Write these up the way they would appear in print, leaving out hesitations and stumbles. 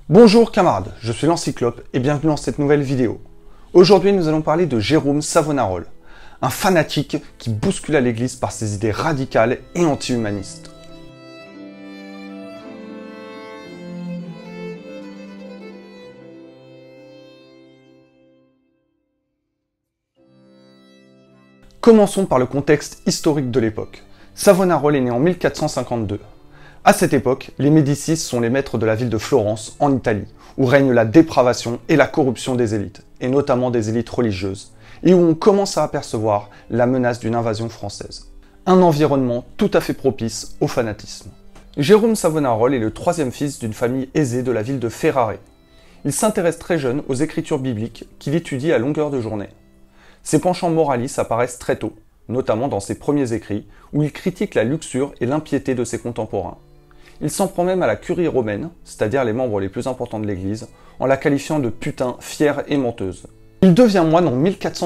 Bonjour camarades, je suis l'Encyclope et bienvenue dans cette nouvelle vidéo. Aujourd'hui nous allons parler de Jérôme Savonarole, un fanatique qui bouscula l'église par ses idées radicales et anti-humanistes. Commençons par le contexte historique de l'époque. Savonarole est né en 1452. À cette époque, les Médicis sont les maîtres de la ville de Florence, en Italie, où règne la dépravation et la corruption des élites, et notamment des élites religieuses, et où on commence à apercevoir la menace d'une invasion française. Un environnement tout à fait propice au fanatisme. Jérôme Savonarole est le troisième fils d'une famille aisée de la ville de Ferrare. Il s'intéresse très jeune aux écritures bibliques qu'il étudie à longueur de journée. Ses penchants moralistes apparaissent très tôt, notamment dans ses premiers écrits, où il critique la luxure et l'impiété de ses contemporains. Il s'en prend même à la curie romaine, c'est-à-dire les membres les plus importants de l'Église, en la qualifiant de putain fière et menteuse. Il devient moine en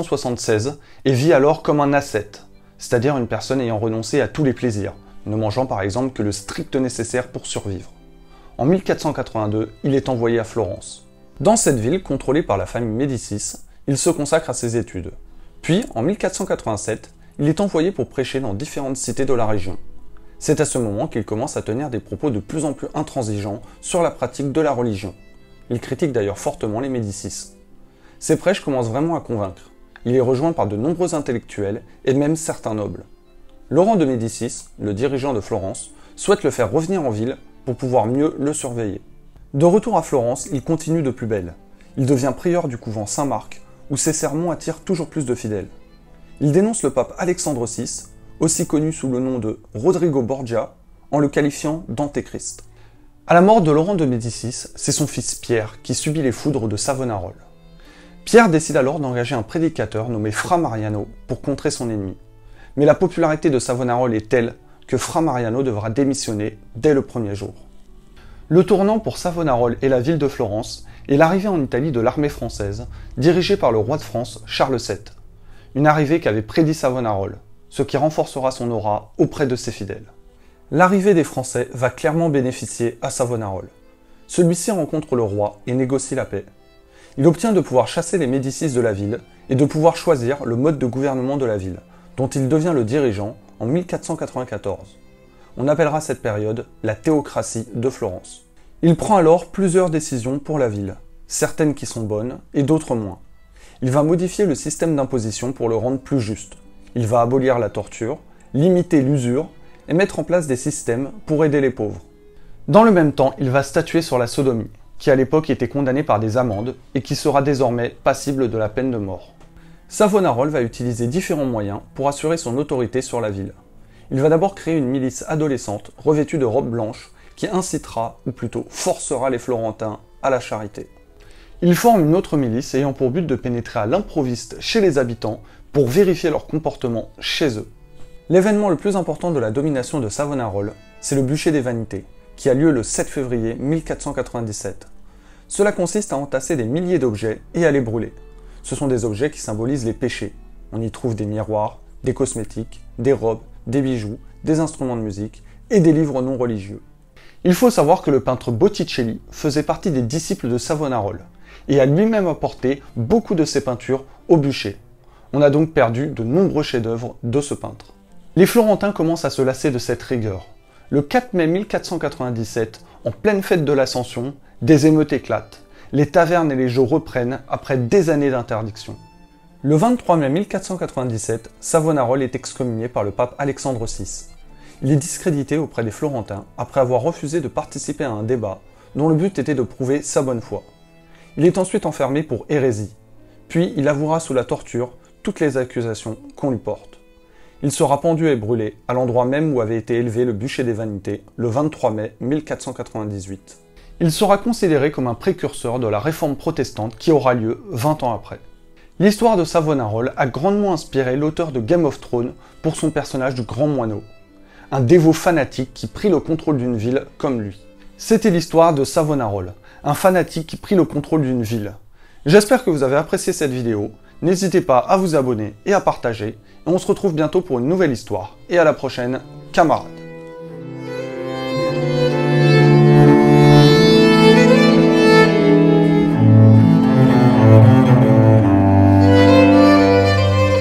1476 et vit alors comme un ascète, c'est-à-dire une personne ayant renoncé à tous les plaisirs, ne mangeant par exemple que le strict nécessaire pour survivre. En 1482, il est envoyé à Florence. Dans cette ville, contrôlée par la famille Médicis, il se consacre à ses études. Puis, en 1487, il est envoyé pour prêcher dans différentes cités de la région. C'est à ce moment qu'il commence à tenir des propos de plus en plus intransigeants sur la pratique de la religion. Il critique d'ailleurs fortement les Médicis. Ses prêches commencent vraiment à convaincre. Il est rejoint par de nombreux intellectuels et même certains nobles. Laurent de Médicis, le dirigeant de Florence, souhaite le faire revenir en ville pour pouvoir mieux le surveiller. De retour à Florence, il continue de plus belle. Il devient prieur du couvent Saint-Marc, où ses sermons attirent toujours plus de fidèles. Il dénonce le pape Alexandre VI, aussi connu sous le nom de Rodrigo Borgia, en le qualifiant d'antéchrist. À la mort de Laurent de Médicis, c'est son fils Pierre qui subit les foudres de Savonarole. Pierre décide alors d'engager un prédicateur nommé Fra Mariano pour contrer son ennemi. Mais la popularité de Savonarole est telle que Fra Mariano devra démissionner dès le premier jour. Le tournant pour Savonarole et la ville de Florence est l'arrivée en Italie de l'armée française, dirigée par le roi de France, Charles VII. Une arrivée qu'avait prédit Savonarole, ce qui renforcera son aura auprès de ses fidèles. L'arrivée des Français va clairement bénéficier à Savonarole. Celui-ci rencontre le roi et négocie la paix. Il obtient de pouvoir chasser les Médicis de la ville et de pouvoir choisir le mode de gouvernement de la ville, dont il devient le dirigeant en 1494. On appellera cette période la théocratie de Florence. Il prend alors plusieurs décisions pour la ville, certaines qui sont bonnes et d'autres moins. Il va modifier le système d'imposition pour le rendre plus juste. Il va abolir la torture, limiter l'usure et mettre en place des systèmes pour aider les pauvres. Dans le même temps, il va statuer sur la sodomie, qui à l'époque était condamnée par des amendes et qui sera désormais passible de la peine de mort. Savonarole va utiliser différents moyens pour assurer son autorité sur la ville. Il va d'abord créer une milice adolescente revêtue de robes blanches qui incitera, ou plutôt forcera les Florentins à la charité. Il forme une autre milice ayant pour but de pénétrer à l'improviste chez les habitants pour vérifier leur comportement chez eux. L'événement le plus important de la domination de Savonarole, c'est le bûcher des vanités, qui a lieu le 7 février 1497. Cela consiste à entasser des milliers d'objets et à les brûler. Ce sont des objets qui symbolisent les péchés. On y trouve des miroirs, des cosmétiques, des robes, des bijoux, des instruments de musique et des livres non religieux. Il faut savoir que le peintre Botticelli faisait partie des disciples de Savonarole et a lui-même apporté beaucoup de ses peintures au bûcher. On a donc perdu de nombreux chefs-d'œuvre de ce peintre. Les Florentins commencent à se lasser de cette rigueur. Le 4 mai 1497, en pleine fête de l'Ascension, des émeutes éclatent. Les tavernes et les jeux reprennent après des années d'interdiction. Le 23 mai 1497, Savonarole est excommunié par le pape Alexandre VI. Il est discrédité auprès des Florentins après avoir refusé de participer à un débat dont le but était de prouver sa bonne foi. Il est ensuite enfermé pour hérésie. Puis il avouera sous la torture toutes les accusations qu'on lui porte. Il sera pendu et brûlé à l'endroit même où avait été élevé le bûcher des vanités le 23 mai 1498. Il sera considéré comme un précurseur de la réforme protestante qui aura lieu 20 ans après. L'histoire de Savonarole a grandement inspiré l'auteur de Game of Thrones pour son personnage du Grand Moineau, un dévot fanatique qui prit le contrôle d'une ville comme lui. C'était l'histoire de Savonarole, un fanatique qui prit le contrôle d'une ville. J'espère que vous avez apprécié cette vidéo. N'hésitez pas à vous abonner et à partager. Et on se retrouve bientôt pour une nouvelle histoire. Et à la prochaine, camarades.